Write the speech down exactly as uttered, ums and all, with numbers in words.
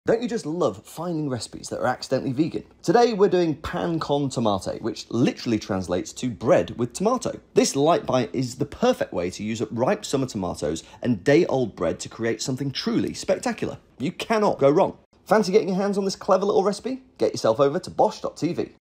Don't you just love finding recipes that are accidentally vegan? Today we're doing pan con tomate, which literally translates to bread with tomato. This light bite is the perfect way to use up ripe summer tomatoes and day-old bread to create something truly spectacular. You cannot go wrong. Fancy getting your hands on this clever little recipe? Get yourself over to bosh dot t v.